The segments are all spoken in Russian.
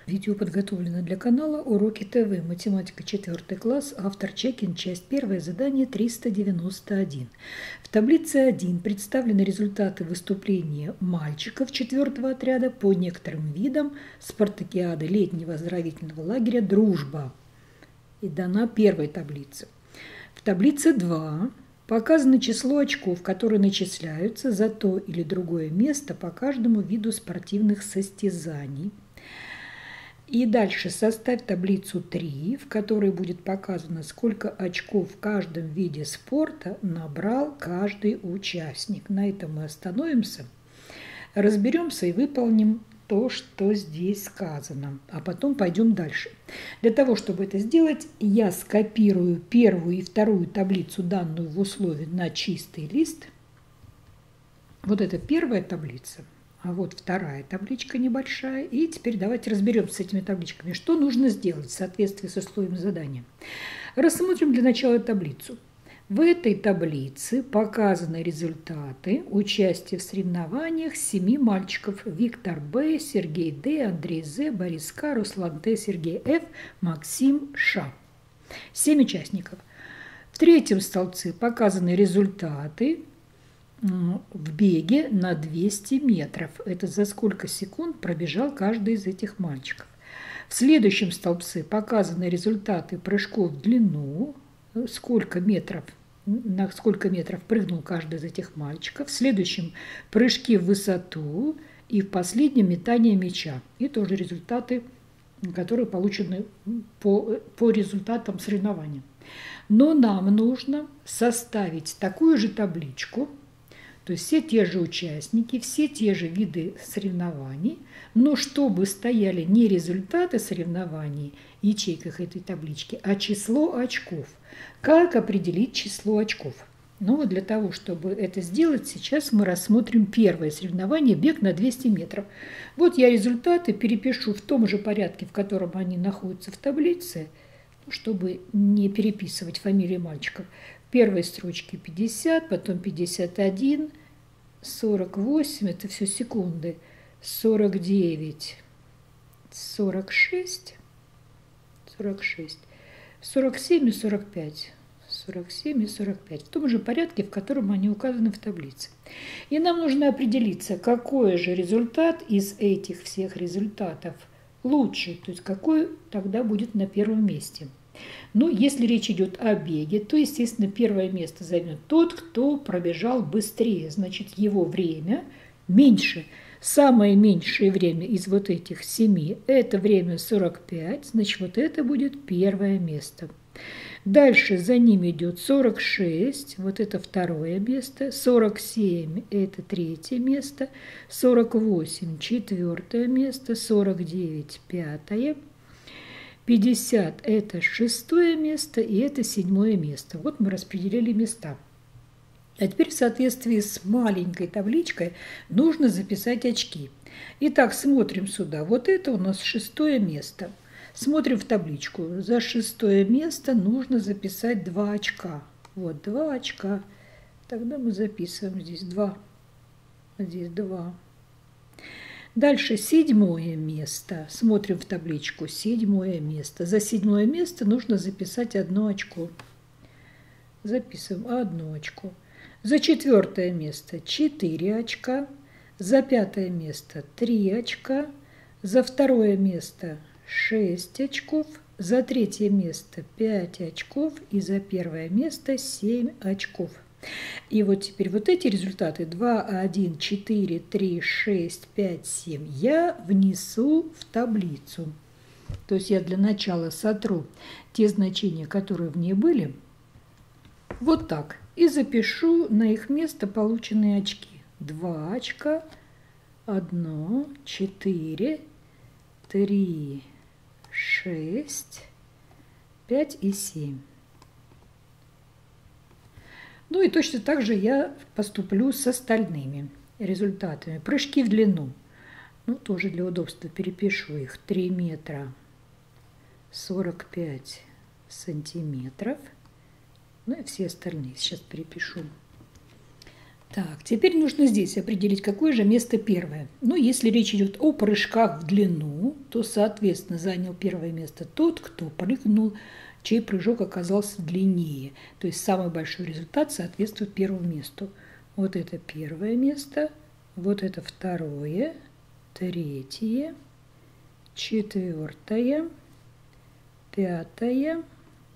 Видео подготовлено для канала Уроки ТВ. Математика 4 класс. Автор Чекин. Часть 1. Задание 391. В таблице 1 представлены результаты выступления мальчиков 4 отряда по некоторым видам спартакиады летнего оздоровительного лагеря «Дружба». И дана первая таблица. В таблице 2 показано число очков, которые начисляются за то или другое место по каждому виду спортивных состязаний. И дальше составь таблицу 3, в которой будет показано, сколько очков в каждом виде спорта набрал каждый участник. На этом мы остановимся, разберемся и выполним то, что здесь сказано, а потом пойдем дальше. Для того, чтобы это сделать, я скопирую первую и вторую таблицу, данную в условии, на чистый лист. Вот это первая таблица. А вот вторая табличка небольшая. И теперь давайте разберемся с этими табличками. Что нужно сделать в соответствии с условием задания? Рассмотрим для начала таблицу. В этой таблице показаны результаты участия в соревнованиях 7 мальчиков. Виктор Б., Сергей Д., Андрей З., Борис К., Руслан Т., Сергей Ф., Максим Ш. 7 участников. В третьем столбце показаны результаты в беге на 200 метров. Это за сколько секунд пробежал каждый из этих мальчиков. В следующем столбце показаны результаты прыжков в длину, на сколько метров прыгнул каждый из этих мальчиков. В следующем прыжки в высоту и в последнем метание мяча. И тоже результаты, которые получены по результатам соревнований. Но нам нужно составить такую же табличку. То есть все те же участники, все те же виды соревнований, но чтобы стояли не результаты соревнований в ячейках этой таблички, а число очков. Как определить число очков? Ну, для того, чтобы это сделать, сейчас мы рассмотрим первое соревнование – бег на 200 метров. Вот я результаты перепишу в том же порядке, в котором они находятся в таблице, чтобы не переписывать фамилии мальчиков. В первой строчке 50, потом 51, 48, это все секунды, 49, 46, 47 и 45. 47 и 45. В том же порядке, в котором они указаны в таблице. И нам нужно определиться, какой же результат из этих всех результатов лучше, то есть какой тогда будет на первом месте. Ну, если речь идет о беге, то, естественно, первое место займет тот, кто пробежал быстрее. Значит, его время меньше. Самое меньшее время из вот этих 7 – это время 45. Значит, вот это будет первое место. Дальше за ним идет 46, вот это второе место. 47 – это третье место. 48 – четвертое место. 49 – пятое. 50 – это шестое место, и это седьмое место. Вот мы распределили места. А теперь в соответствии с маленькой табличкой нужно записать очки. Итак, смотрим сюда. Вот это у нас шестое место. Смотрим в табличку. За шестое место нужно записать 2 очка. Вот 2 очка. Тогда мы записываем здесь 2. Здесь 2. Дальше седьмое место. Смотрим в табличку. Седьмое место. За седьмое место нужно записать 1 очко. Записываем 1 очко. За четвертое место 4 очка. За пятое место 3 очка. За второе место 6 очков. За третье место 5 очков. И за первое место 7 очков. И вот теперь вот эти результаты 2, 1, 4, 3, 6, 5, 7 я внесу в таблицу. То есть я для начала сотру те значения, которые в ней были, вот так. И запишу на их место полученные очки. 2 очка, 1, 4, 3, 6, 5 и 7. Ну и точно так же я поступлю с остальными результатами. Прыжки в длину. Ну, тоже для удобства перепишу их. 3 метра 45 сантиметров. Ну и все остальные сейчас перепишу. Так, теперь нужно здесь определить, какое же место первое. Ну, если речь идет о прыжках в длину, то, соответственно, занял первое место тот, кто прыгнул, чей прыжок оказался длиннее. То есть самый большой результат соответствует первому месту. Вот это первое место, вот это второе, третье, четвертое, пятое,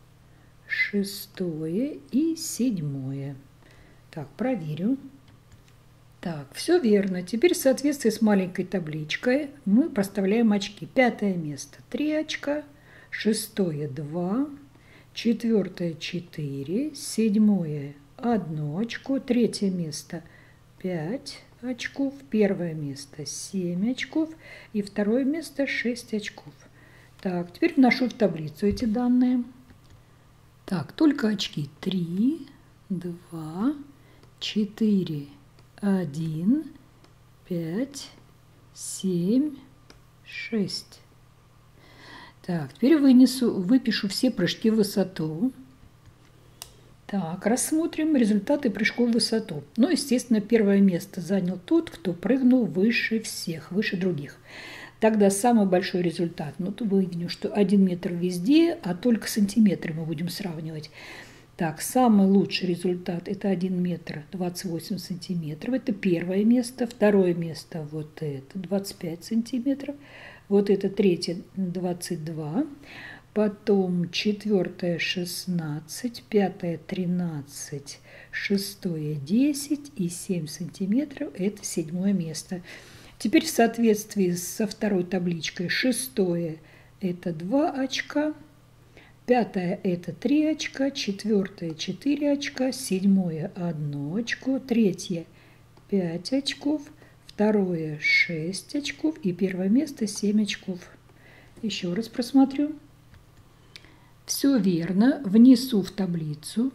шестое и седьмое. Так, проверю. Так, все верно. Теперь в соответствии с маленькой табличкой мы проставляем очки. Пятое место 3 очка, шестое 2, четвертое 4, седьмое 1 очко, третье место 5 очков, первое место 7 очков и второе место 6 очков. Так, теперь вношу в таблицу эти данные. Так, только очки 3, 2, 4, 1, 5, 7, 6. Так, теперь выпишу все прыжки в высоту. Так, рассмотрим результаты прыжков в высоту. Ну, естественно, первое место занял тот, кто прыгнул выше всех, выше других. Тогда самый большой результат, ну, то мы видим, что 1 метр везде, а только сантиметры мы будем сравнивать. Так, самый лучший результат – это 1 метр 28 сантиметров. Это первое место. Второе место – вот это, 25 сантиметров. Вот это третье – 22. Потом четвертое – 16, пятое – 13, шестое – 10 и 7 сантиметров – это седьмое место. Теперь в соответствии со второй табличкой шестое – это 2 очка. Пятое – это 3 очка, четвертое – 4 очка, седьмое – 1 очко, третье – 5 очков, второе – 6 очков и первое место – 7 очков. Еще раз просмотрю. Все верно. Внесу в таблицу.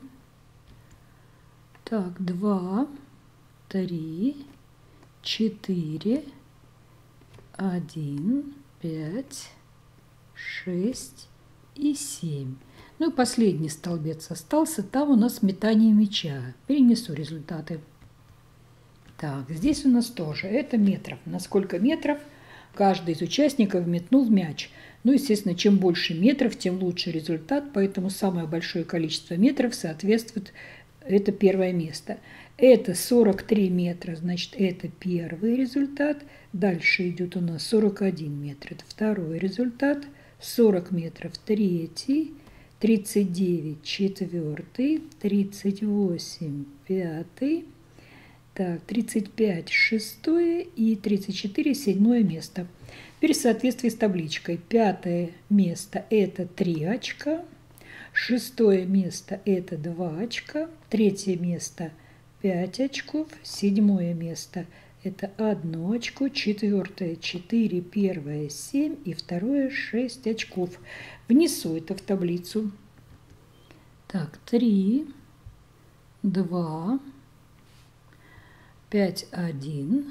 Так, 2, 3, 4, 1, 5, 6 и 7. Ну и последний столбец остался. Там у нас метание мяча. Перенесу результаты. Так, здесь у нас тоже. Это метров. На сколько метров каждый из участников метнул мяч. Ну, естественно, чем больше метров, тем лучше результат. Поэтому самое большое количество метров соответствует это первое место. Это 43 метра, значит, это первый результат. Дальше идет у нас 41 метр. Это второй результат. 40 метров третий, 39 четвертый, 38 пятый, так, 35 шестое и 34 седьмое место. Теперь в соответствии с табличкой пятое место – это 3 очка, шестое место – это 2 очка, третье место – 5 очков, седьмое место – это 1 очко, четвертое 4, первое 7 и второе 6 очков. Внесу это в таблицу. Так, 3, 2, 5, 1,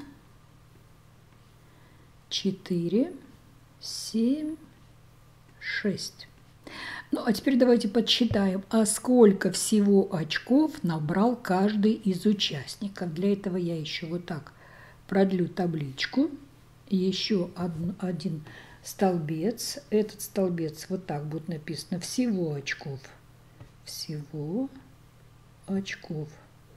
4, 7, 6. Ну, а теперь давайте подсчитаем, а сколько всего очков набрал каждый из участников. Для этого я еще вот так продлю табличку, еще один столбец. Этот столбец вот так будет написано: всего очков. Всего очков.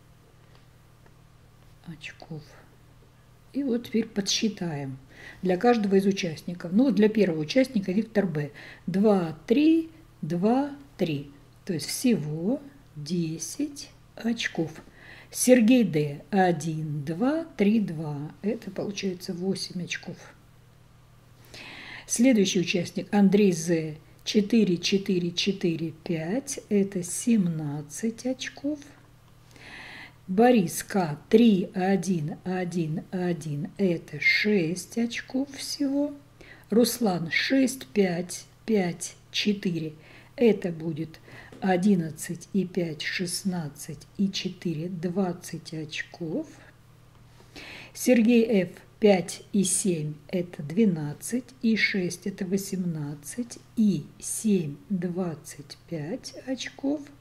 И вот теперь подсчитаем для каждого из участников. Ну, для первого участника Виктор Б. 2, 3, 2, 3. То есть всего 10 очков. Сергей Д. 1, 2, 3, 2. Это получается 8 очков. Следующий участник Андрей З. 4, 4, 4, 5. Это 17 очков. Борис К. 3, 1, 1, 1. Это 6 очков всего. Руслан 6, 5, 5, 4. Это будет 11 и 5, 16 и 4, 20 очков. Сергей Ф. 5 и 7 – это 12, и 6 – это 18, и 7 – 25 очков.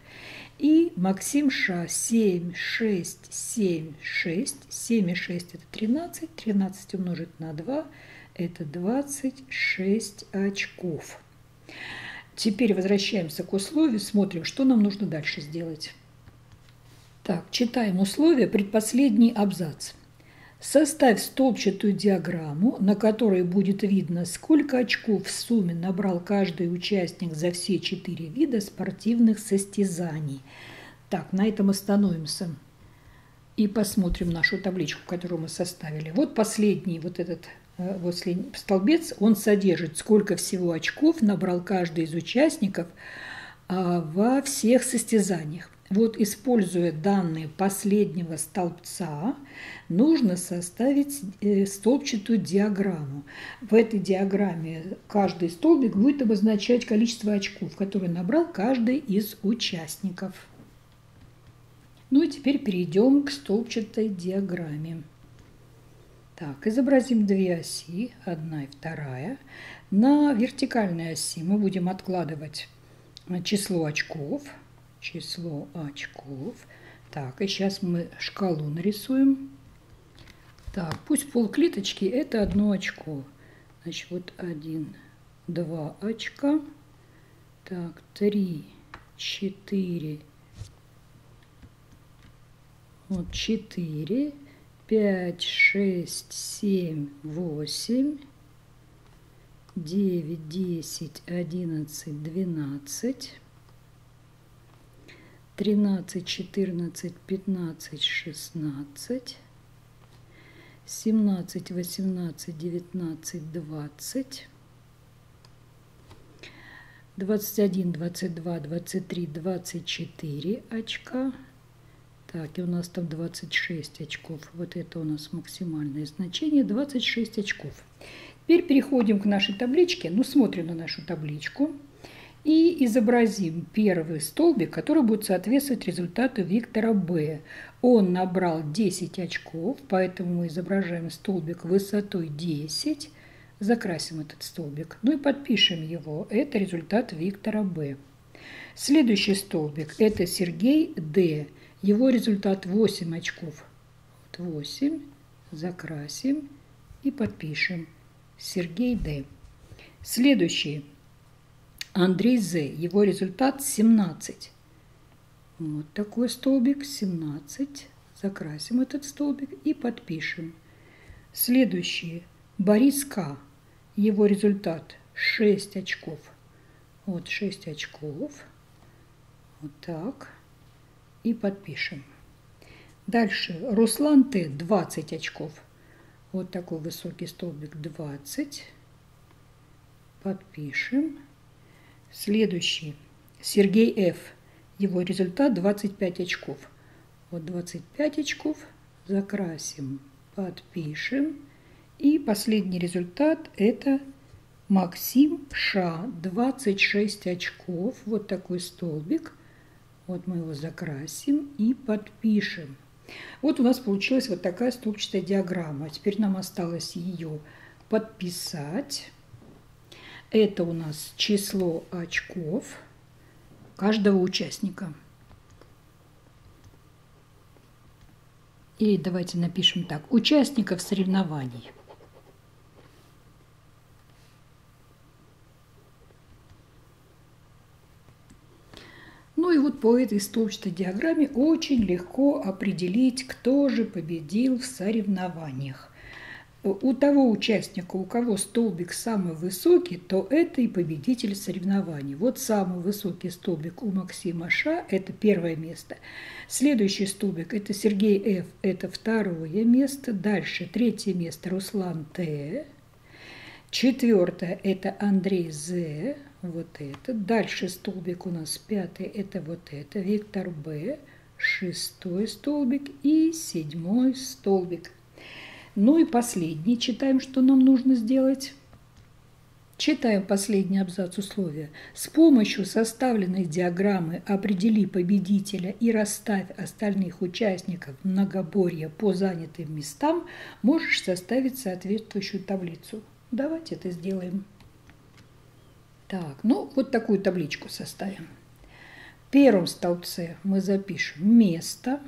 И Максим Ша 7, 6, 7, 6. 7 и 6 – это 13. 13 умножить на 2 – это 26 очков. Теперь возвращаемся к условию, смотрим, что нам нужно дальше сделать. Так, читаем условие, предпоследний абзац. Составь столбчатую диаграмму, на которой будет видно, сколько очков в сумме набрал каждый участник за все 4 вида спортивных состязаний. Так, на этом остановимся и посмотрим нашу табличку, которую мы составили. Вот последний вот этот столбец, он содержит, сколько всего очков набрал каждый из участников во всех состязаниях. Вот, используя данные последнего столбца, нужно составить столбчатую диаграмму. В этой диаграмме каждый столбик будет обозначать количество очков, которые набрал каждый из участников. Ну и теперь перейдем к столбчатой диаграмме. Так, изобразим две оси, одна и вторая. На вертикальной оси мы будем откладывать число очков. Так, и сейчас мы шкалу нарисуем. Так, пусть полклеточки – это 1 очко. Значит, вот 1, 2 очка. Так, 3, 4. Вот 4, 5, 6, 7, 8, 9, 10, 11, 12. 13, 14, 15, 16, 17, 18, 19, 20, 21, 22, 23, 24 очка. Так, и у нас там 26 очков. Вот это у нас максимальное значение, 26 очков. Теперь переходим к нашей табличке. Ну, смотрим на нашу табличку. И изобразим первый столбик, который будет соответствовать результату вектора B. Он набрал 10 очков, поэтому мы изображаем столбик высотой 10. Закрасим этот столбик. Ну и подпишем его. Это результат вектора B. Следующий столбик – это Сергей D. Его результат 8 очков. Вот 8. Закрасим и подпишем. Сергей D. Следующий – Андрей З. Его результат 17. Вот такой столбик, 17. Закрасим этот столбик и подпишем. Следующий. Борис К. Его результат 6 очков. Вот 6 очков. Вот так. И подпишем. Дальше. Руслан Т. 20 очков. Вот такой высокий столбик, 20. Подпишем. Следующий. Сергей Ф. Его результат 25 очков. Вот 25 очков. Закрасим, подпишем. И последний результат – это Максим Ша. 26 очков. Вот такой столбик. Вот мы его закрасим и подпишем. Вот у нас получилась вот такая столбчатая диаграмма. Теперь нам осталось ее подписать. Это у нас число очков каждого участника. И давайте напишем так. Участников соревнований. Ну и вот по этой столбчатой диаграмме очень легко определить, кто же победил в соревнованиях. У того участника, у кого столбик самый высокий, то это и победитель соревнований. Вот самый высокий столбик у Максима Ша – это первое место. Следующий столбик – это Сергей Ф. Это второе место. Дальше третье место – Руслан Т. Четвертое – это Андрей З. Вот это. Дальше столбик у нас пятый – это вот это, вектор Б. Шестой столбик и седьмой столбик. Ну и последний. Читаем, что нам нужно сделать. Читаем последний абзац условия. С помощью составленной диаграммы определи победителя и расставь остальных участников многоборья по занятым местам. Можешь составить соответствующую таблицу. Давайте это сделаем. Так, ну вот такую табличку составим. В первом столбце мы запишем место.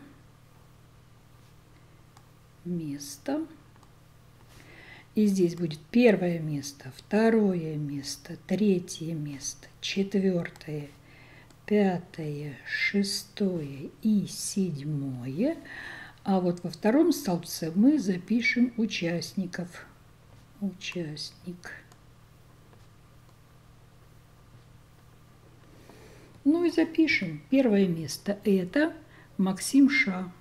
И здесь будет первое место, второе место, третье место, четвертое, пятое, шестое и седьмое. А вот во втором столбце мы запишем участников. Участник. Ну и запишем. Первое место – это Максим Ша.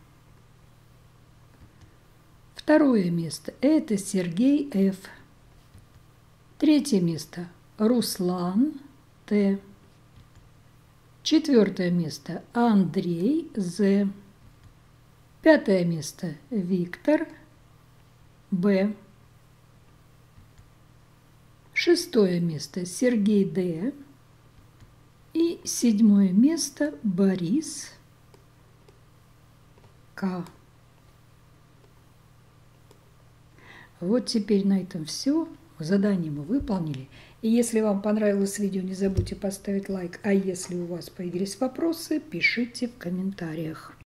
Второе место – это Сергей Ф. Третье место – Руслан Т. Четвертое место – Андрей З. Пятое место – Виктор Б. Шестое место – Сергей Д. И седьмое место – Борис К. Вот теперь на этом все. Задание мы выполнили. И если вам понравилось видео, не забудьте поставить лайк. А если у вас появились вопросы, пишите в комментариях.